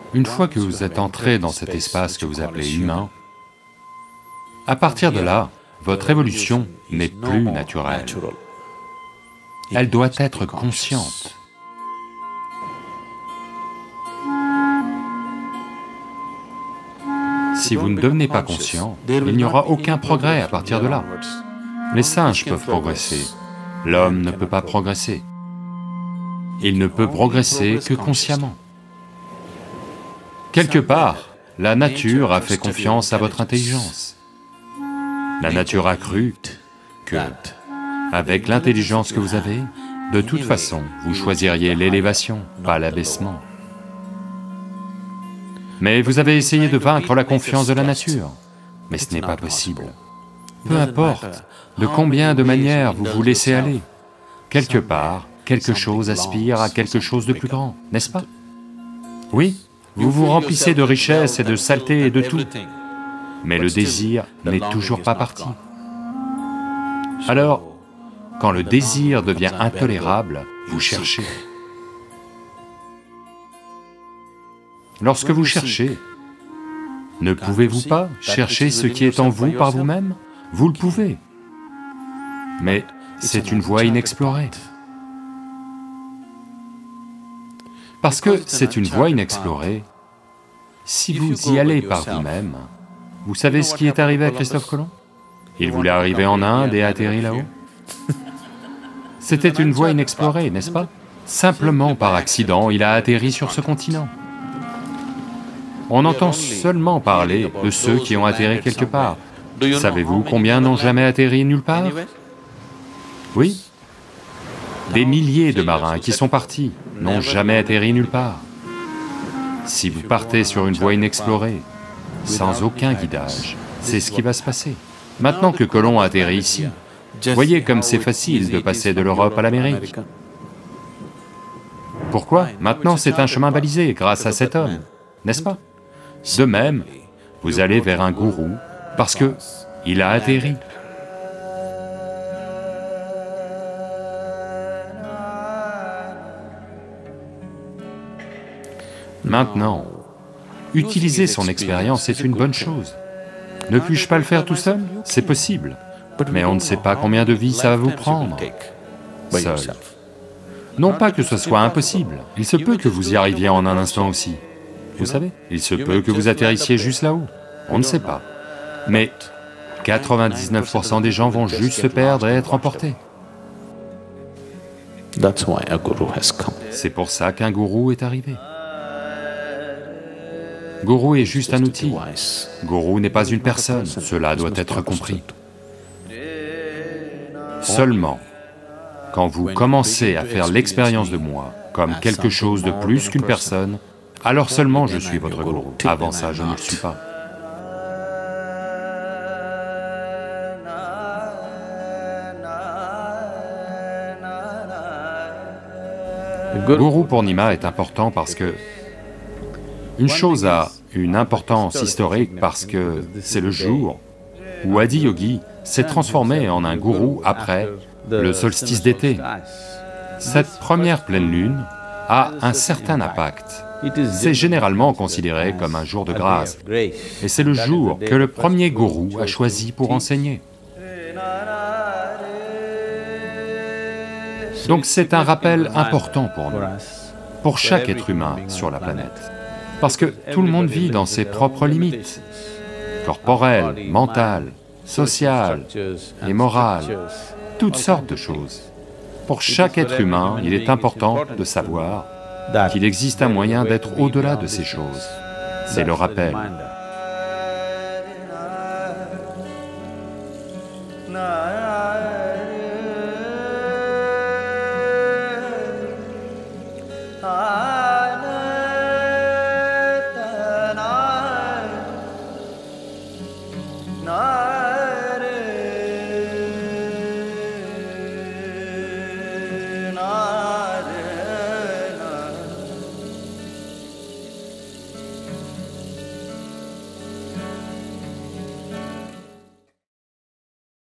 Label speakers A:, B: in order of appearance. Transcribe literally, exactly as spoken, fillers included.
A: Une fois que vous êtes entré dans cet espace que vous appelez humain, à partir de là, votre évolution n'est plus naturelle. Elle doit être consciente. Si vous ne devenez pas conscient, il n'y aura aucun progrès à partir de là. Les singes peuvent progresser, l'homme ne peut pas progresser. Il ne peut progresser que consciemment. Quelque part, la nature a fait confiance à votre intelligence. La nature a cru que, avec l'intelligence que vous avez, de toute façon, vous choisiriez l'élévation, pas l'abaissement. Mais vous avez essayé de vaincre la confiance de la nature, mais ce n'est pas possible. Peu importe de combien de manières vous vous laissez aller, quelque part, quelque chose aspire à quelque chose de plus grand, n'est-ce pas? Oui, vous vous remplissez de richesses et de saleté et de tout, mais le désir n'est toujours pas parti. Alors, quand le désir devient intolérable, vous cherchez. Lorsque vous cherchez, ne pouvez-vous pas chercher ce qui est en vous par vous-même? Vous le pouvez, mais c'est une voie inexplorée. Parce que c'est une voie inexplorée, si vous y allez par vous-même, vous savez ce qui est arrivé à Christophe Colomb? Il voulait arriver en Inde et atterrit là-haut. C'était une voie inexplorée, n'est-ce pas? Simplement par accident, il a atterri sur ce continent. On entend seulement parler de ceux qui ont atterri quelque part. Savez-vous combien n'ont jamais atterri nulle part? Oui. Des milliers de marins qui sont partis n'ont jamais atterri nulle part. Si vous partez sur une voie inexplorée, sans aucun guidage, c'est ce qui va se passer. Maintenant que Colomb a atterri ici, voyez comme c'est facile de passer de l'Europe à l'Amérique. Pourquoi? Maintenant c'est un chemin balisé grâce à cet homme, n'est-ce pas? De même, vous allez vers un gourou parce que il a atterri. Maintenant, utiliser son expérience est une bonne chose. Ne puis-je pas le faire tout seul? C'est possible, mais on ne sait pas combien de vies ça va vous prendre, seul. Non pas que ce soit impossible, il se peut que vous y arriviez en un instant aussi. Vous savez, il se peut que vous atterrissiez juste là-haut, on ne sait pas. Mais quatre-vingt-dix-neuf pour cent des gens vont juste se perdre et être emportés. C'est pour ça qu'un gourou est arrivé. Gourou est juste un outil. Gourou n'est pas une personne, cela doit être compris. Seulement, quand vous commencez à faire l'expérience de moi comme quelque chose de plus qu'une personne, alors seulement je suis votre gourou. Avant ça, je ne le suis pas. Guru Purnima est important parce que une chose a une importance historique parce que c'est le jour où Adi Yogi s'est transformé en un gourou après le solstice d'été. Cette première pleine lune a un certain impact. C'est généralement considéré comme un jour de grâce, et c'est le jour que le premier gourou a choisi pour enseigner. Donc c'est un rappel important pour nous, pour chaque être humain sur la planète. Parce que tout le monde vit dans ses propres limites, corporelles, mentales, sociales et morales, toutes sortes de choses. Pour chaque être humain, il est important de savoir qu'il existe un moyen d'être au-delà de ces choses. C'est le rappel.